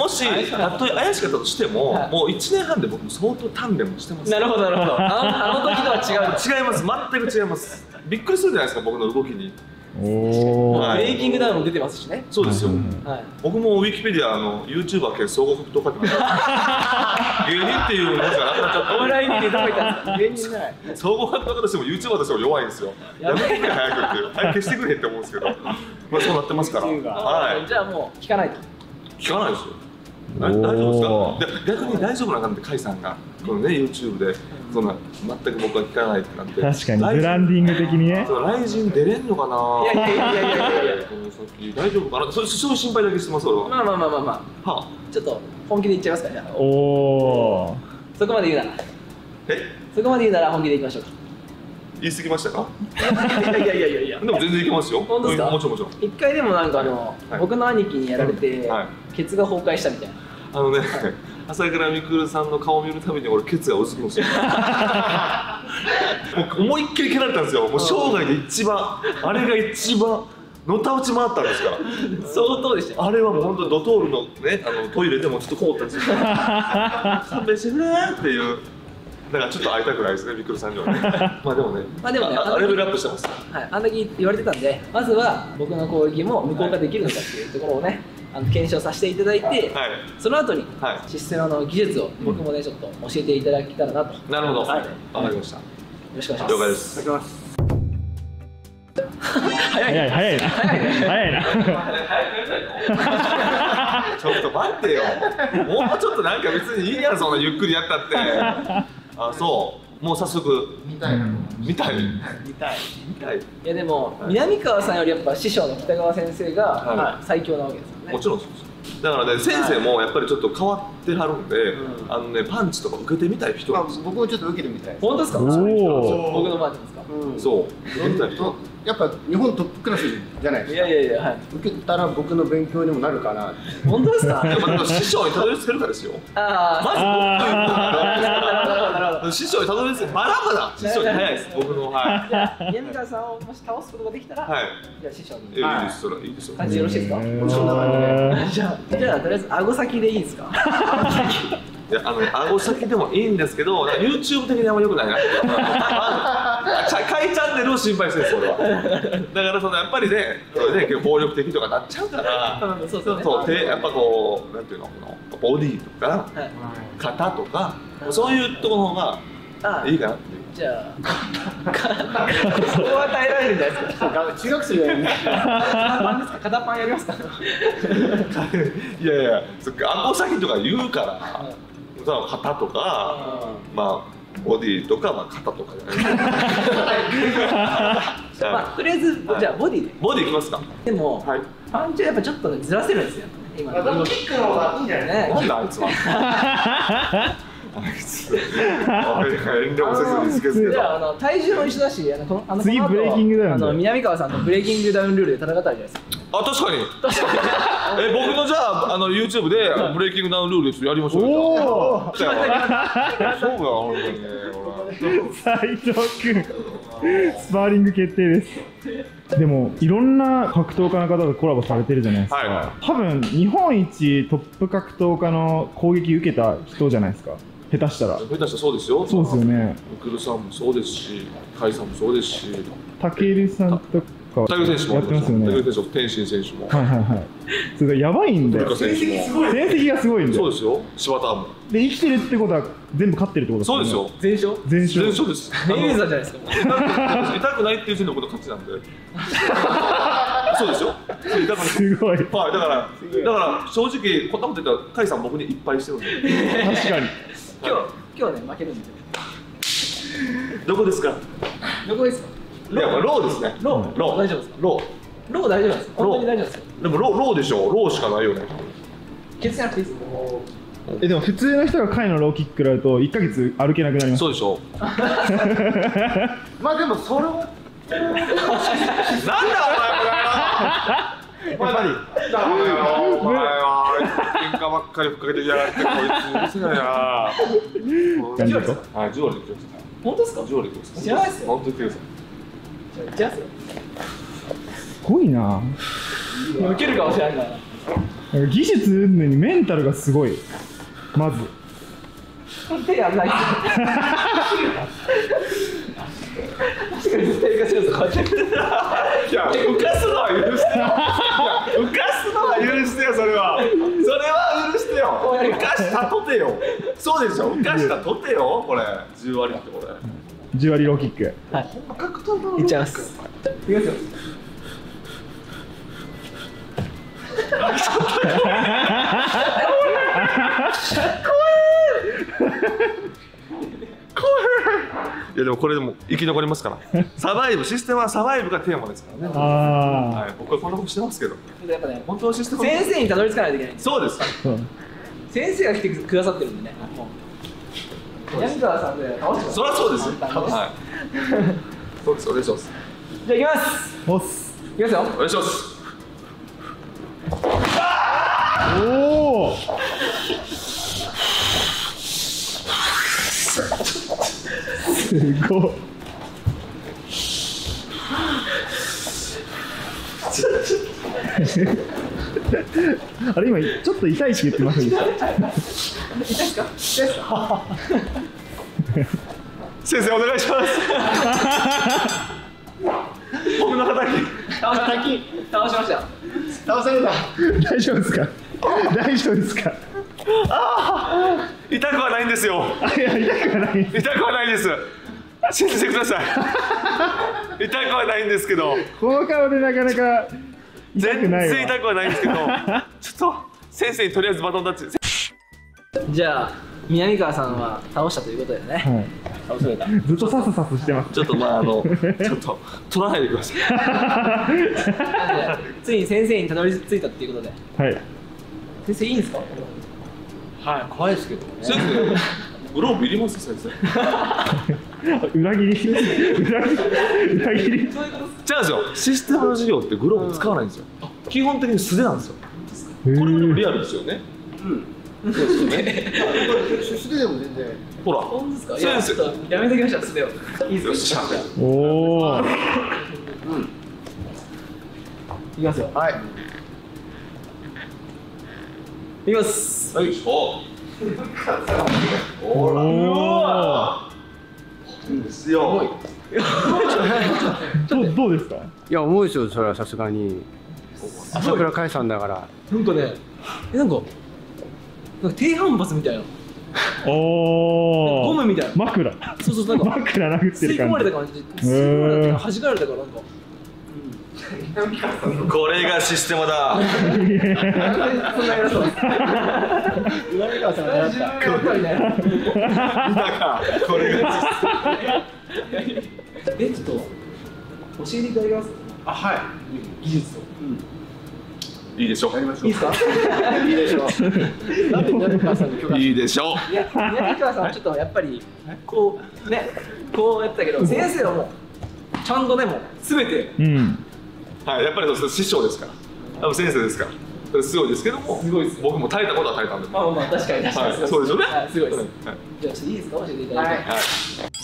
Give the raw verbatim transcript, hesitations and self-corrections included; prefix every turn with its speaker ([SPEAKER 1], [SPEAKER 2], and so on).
[SPEAKER 1] もしたとえ怪しかったとしても、はい、もういちねんはんで僕も相当鍛錬もしてます。
[SPEAKER 2] なるほどなるほど。あの時とは違う。
[SPEAKER 1] 違います、全く違います。びっくりするじゃないですか、僕の動きに。
[SPEAKER 2] おお、ブレイキングダウンも出てますしね。
[SPEAKER 1] そうですよ。僕もウィキペディアの ユーチューバー兼総合格闘家って芸人っていうのがなくなっちゃった。お笑いにどこ行ったんですか。芸人じゃない。総合格闘家としても ユーチューバーとしても弱いんですよ。やめてくれ早くって、早く消してくれって思うんですけど、まあそうなってますから。はい。じゃあもう聞かないと。聞かないですよ。大丈夫ですか。逆に大丈夫な感じで甲斐さんがこのね ユーチューブでそんな全く僕は聞かないってなって。
[SPEAKER 3] 確かにブランディング的にね。
[SPEAKER 1] ライジン出れんのかな。
[SPEAKER 2] いやいやいやいやいやいや。
[SPEAKER 1] この先大丈夫かな。それそういう心配だけしてます俺は。
[SPEAKER 2] まあまあまあまあまあ。はあ。ちょっと本気で言っちゃいますかじゃあ。おお。そこまで言うなら。え？そこまで言うなら本気でいきましょうか。
[SPEAKER 1] 言い過ぎましたか。
[SPEAKER 2] いやいやいやいやいや。
[SPEAKER 1] でも全然いけますよ。本当ですか。もちろんもちろん。一
[SPEAKER 2] 回でもなんかあの僕の兄貴にやられてケツが崩壊したみたいな。
[SPEAKER 1] あのね、朝倉未来さんの顔を見るたびに俺ケツがうずくんですよ。思いっきり蹴られたんですよ。もう生涯で一番あれが一番のたうち回ったんですから。
[SPEAKER 2] 相当でした。
[SPEAKER 1] あれはもう本当ドトールのねあのトイレでもちょっと凍ったんですよ。勘弁してくれっていう。だからちょっと会いたくないですね、みくるさんにはね。まあでもね、まあでもね、レベルアップしてます。はい、あんだけ言われてたんで、まずは僕の攻撃も無効化できるのかっていうところをね、あの検証させていただいて、その後にシステムの技術を僕もねちょっと教えていただけたらなと。なるほど。わかりました。よろしくお願いします。了解です。いただきます。早い早いな早いな。ちょっと待ってよ。もうちょっとなんか別にいいやんそんなゆっくりやったって。あ、そう。もう早速見たい見たい見たい見たい。いやでも南川さんよりやっぱ師匠の北川先生が最強なわけですよね。もちろんそうです。だからね先生もやっぱりちょっと変わってはるんで、あのねパンチとか受けてみたい人なんですよ。僕もちょっと受けてみたい。本当ですか？僕のバージョンですか？そう。受けてみたい人。やっぱ日本トップクラスじゃないですか。いやいやいや、はい、受けたら僕の勉強にもなるかな。本当ですか？師匠にたどり着けるかですよ。ああ、まず僕なるほど。師匠にたどり着ける。まだまだ師匠に早いです。僕のはい。じゃあ宮川さんをもし倒すことができたら、はい。じゃあ師匠に。いいですそれいいですよ。感じよろしいですか？もちろんな感じで。じゃあじゃあとりあえず顎先でいいですか？いやあの顎先でもいいんですけど、YouTube 的にあんま良くないな。下位チャンネルを心配してるんです俺は。だからそのやっぱりね、それで暴力的とかなっちゃうから、そうそう手やっぱこうなんていうのこのボディとか肩とかそういうところの方がいいかなっていう。じゃあ、そこは与えられるんじゃないですか。中学生やる。肩パンですか？肩パンやりますか？いやいや、顎先とか言うから、肩とか、まあ。ボディとか、まあ、肩とかじゃない。まあ、とりあえず、じゃあ、ボディで。ボディいきますか。でも、パンチはやっぱちょっとずらせるんですよ。今。でも、キックの方がいいんじゃない。なんだ、あいつは。あいつ。遠慮もせずにつけつけた。じゃあ、あの、体重も一緒だし、あの、この、あの、次ブレイキングダウン。あの、南川さんとブレイキングダウンルールで戦ったらじゃないですか。あ、確かに。え、僕のじゃあ、あの YouTube でブレイキングダウンルールやりましょうよ。おお。そうか、俺ね。斉藤君、スパーリング決定です。でもいろんな格闘家の方とコラボされてるじゃないですか。多分日本一トップ格闘家の攻撃受けた人じゃないですか。下手したら。下手したらそうですよ。そうですよね。みくるさんもそうですし、甲斐さんもそうですし。たけるさんと。武選手もやってますよね。武選手も天心選手も。はいはいはい。それやばいんだよ。成績すごい。成績がすごいんだよ。そうですよ。柴田も。で生きてるってことは全部勝ってるってことですか。そうですよ。全勝。全勝。全勝です。メイウェザーじゃないですか。痛くないっていう時点で僕の勝ちなんで。そうですよ。痛くない。すごい。はい。だからだから正直こんなこと言ったら甲斐さん僕にいっぱいしてるんで。確かに。今日今日ね負けるんですよ。どこですか。どこですか。いや、ローですね。ロー、ロー、大丈夫ですか。ロー、ロー大丈夫です。本当に大丈夫です。でも、ロー、ローでしょローしかないよね。ケツじゃなくていいです。え、でも、普通の人が甲斐のローキック食らうと、いっかげつ歩けなくなります。そうでしょまあ、でも、それを。なんだ、お前、これ。やっぱり。お前は、喧嘩ばっかりふっかけてやられて、こいつ、うるせえな。何ですか。はい、ジュアリーです。本当ですか。ジュアリーです。知らないですよ。本当に言ってください。すごいな。受けるかもしれないから。
[SPEAKER 3] 技術云々にメンタルがすごい。まず
[SPEAKER 2] 手やんないっすよ。足が絶対浮かせるぞ、こうやって。
[SPEAKER 1] いや、浮かすのは許してよ。浮かすのは許してよ、それは。それは許してよ。浮かしたとてよ。そうでしょ、浮かしたとてよ、これ。じゅう割ってこれ。
[SPEAKER 3] じゅう割ローキック。
[SPEAKER 2] はい。いっちゃいます。いきますよ。
[SPEAKER 1] いやでもこれでも生き残りますからサバイブ、システムはサバイブがテーマですからね。あ、はい、僕はこんなことしてますけど、
[SPEAKER 2] やっぱね、本当のシステム先生にたどり着かないといけない。
[SPEAKER 1] そうです、
[SPEAKER 2] 先生が来てくださってるんでね。山川さんで倒して、
[SPEAKER 1] そりゃそうですよ。はい、そうです、お願いします。
[SPEAKER 2] じゃあ行きます。
[SPEAKER 3] おっす、
[SPEAKER 2] いきますよ。
[SPEAKER 1] お願いします。
[SPEAKER 3] おおすごい。あれ今ちょっと痛いし言ってませんでした？
[SPEAKER 2] 痛いですか？痛いですか？
[SPEAKER 1] 先生お願いします。僕の叩き
[SPEAKER 2] 叩き倒しました。倒された。
[SPEAKER 3] 大丈夫ですか？大丈夫ですか？
[SPEAKER 1] ああ、痛くはないんですよ。
[SPEAKER 3] いや、痛くはない。
[SPEAKER 1] 痛くはないです。信じてください。痛くはないんですけど。
[SPEAKER 3] この顔でなかなか痛くないわ。
[SPEAKER 1] 全然痛くはないんですけど。ちょっと先生にとりあえずバトンタッチ。
[SPEAKER 2] じゃあ南川さんは倒したということでね。はい、倒された。
[SPEAKER 3] ずっとサスサスしてます。
[SPEAKER 1] ちょっとまああのちょっと取らないでくださ
[SPEAKER 2] い。ついに先生にたどり着いたっていうことで。
[SPEAKER 3] はい。
[SPEAKER 2] 先生いいんですか？
[SPEAKER 4] はい、怖いですけどね。
[SPEAKER 1] 先生、グローブいります先生。
[SPEAKER 3] 裏切り、裏切り、裏切り。違うん
[SPEAKER 1] ですよ。システムの授業ってグローブ使わないんですよ。基本的に素手なんですよ。これもリアルですよね。うん。そうですよね。
[SPEAKER 4] 素手でも全然。
[SPEAKER 1] ほら。
[SPEAKER 2] 本当ですか？先生、やめときました。素手を。いいですか？
[SPEAKER 3] おお。うん。
[SPEAKER 2] いきますよ。
[SPEAKER 4] はい。
[SPEAKER 2] いきます。
[SPEAKER 1] はい。おお。
[SPEAKER 3] おお。
[SPEAKER 1] いいですよ。
[SPEAKER 3] どうどうですか？
[SPEAKER 4] いや重いですよ、それはさすがに。朝倉海さんだから。
[SPEAKER 2] なんかね、えなんかなんか低反発みたいな。
[SPEAKER 3] おお。
[SPEAKER 2] ゴムみたいな。
[SPEAKER 3] 枕。
[SPEAKER 2] そうそうなんか
[SPEAKER 3] 枕殴ってる感じ。
[SPEAKER 2] 吸い込まれた感じ。吸い込まれた弾かれたからなんか。
[SPEAKER 1] これがシステムだ。
[SPEAKER 2] そんな偉そう。南川さんが習った。やっぱりね。
[SPEAKER 1] これが
[SPEAKER 2] え、ちょっと教えていただけます？
[SPEAKER 4] あ、はい。
[SPEAKER 2] 技術と。
[SPEAKER 1] いいでしょう。
[SPEAKER 2] いいですか？いいでしょう。なんで南川さんに許可？
[SPEAKER 1] いいでしょう。
[SPEAKER 2] いや、南川さんはちょっとやっぱりこうね、こうやったけど、先生はもうちゃんとねもうすべて。
[SPEAKER 3] うん。
[SPEAKER 1] はい、やっぱり師匠ですから、多分先生ですから、それすごいですけども、
[SPEAKER 2] すごいです。
[SPEAKER 1] 僕も耐えたことは耐えたんで。
[SPEAKER 2] まあまあ確かに確かに。
[SPEAKER 1] そうですよね。
[SPEAKER 2] すごいです。じゃあちょっといいですか？教えていただいて。はい。